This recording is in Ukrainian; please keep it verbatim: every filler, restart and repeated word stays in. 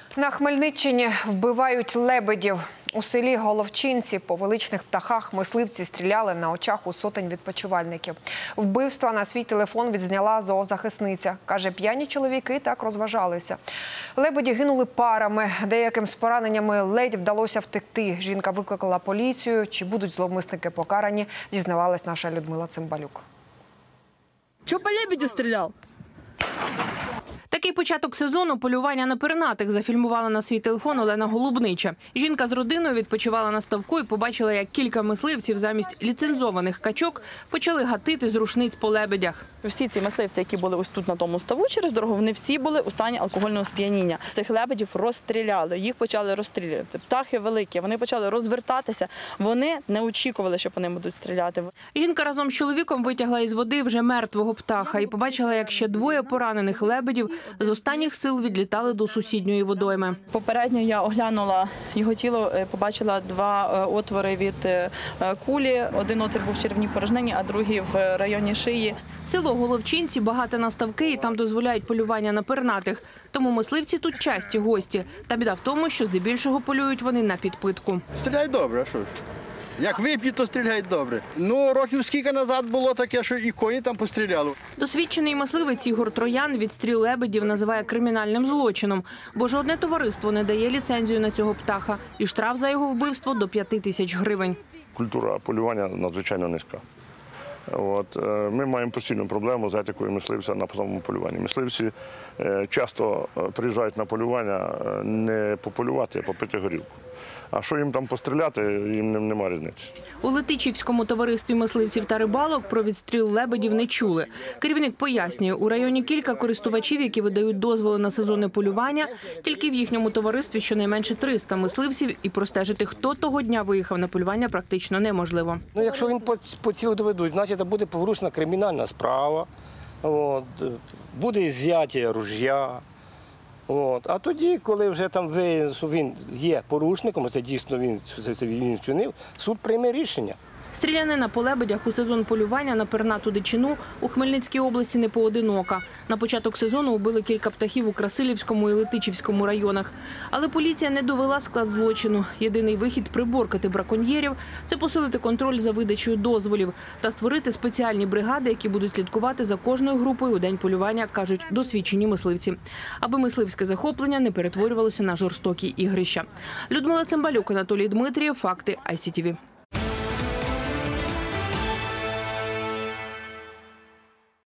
На Хмельниччині вбивають лебедів. У селі Головчинці по величних птахах мисливці стріляли на очах у сотень відпочивальників. Вбивства на свій телефон відзняла зоозахисниця. Каже, п'яні чоловіки так розважалися. Лебеді гинули парами. Деяким з пораненнями ледь вдалося втекти. Жінка викликала поліцію. Чи будуть зловмисники покарані, дізнавалась наша Людмила Цимбалюк. Чого по лебедю стріляв? Такий початок сезону полювання на пернатих зафільмувала на свій телефон Олена Голубнича. Жінка з родиною відпочивала на ставку і побачила, як кілька мисливців замість ліцензованих качок почали гатити з рушниць по лебедях. Всі ці мисливці, які були ось тут на тому ставу через дорогу, вони всі були у стані алкогольного сп'яніння. Цих лебедів розстріляли, їх почали розстрілювати. Птахи великі, вони почали розвертатися, вони не очікували, що по ним будуть стріляти. Жінка разом з чоловіком витягла із води вже мертвого птаха і побачила, як ще двоє поранених лебедів з останніх сил відлітали до сусідньої водойми. Попередньо я оглянула його тіло, побачила два отвори від кулі. Один отвір був в черевній порожнині, а другий в районі шиї. Село Головчинці багате на ставки і там дозволяють полювання на пернатих. Тому мисливці тут часті гості. Та біда в тому, що здебільшого полюють вони на підпитку. Стріляють добре, а що ж? Як вип'ють, то стріляють добре. Ну, років скільки назад було таке, що і коні там постріляли. Досвідчений мисливець Ігор Троян відстріл лебедів називає кримінальним злочином, бо жодне товариство не дає ліцензію на цього птаха. І штраф за його вбивство до п'яти тисяч гривень. Культура полювання надзвичайно низька. От, ми маємо постійну проблему з етикою мисливця на самому полюванні. Мисливці часто приїжджають на полювання не пополювати, а попити горілку. А що їм там постріляти, їм нема різниці. У Летичівському товаристві мисливців та рибалок про відстріл лебедів не чули. Керівник пояснює, у районі кілька користувачів, які видають дозволи на сезонне полювання. Тільки в їхньому товаристві щонайменше триста мисливців, і простежити, хто того дня виїхав на полювання, практично неможливо. Ну, якщо він по цілу доведуть, значить буде порушена кримінальна справа, от, буде зняття ружья. От. А тоді, коли вже там ви, він є порушником, це дійсно він, це він вчинив, суд прийме рішення. Стрілянина по лебедях у сезон полювання на пернату дичину у Хмельницькій області не поодинока. На початок сезону убили кілька птахів у Красилівському і Летичівському районах. Але поліція не довела склад злочину. Єдиний вихід – приборкати браконьєрів – це посилити контроль за видачею дозволів та створити спеціальні бригади, які будуть слідкувати за кожною групою у день полювання, кажуть досвідчені мисливці. Аби мисливське захоплення не перетворювалося на жорстокі ігрища. Людмила Цимбалюк, Анатолій Дмитрієв, Факти ай сі ті ві.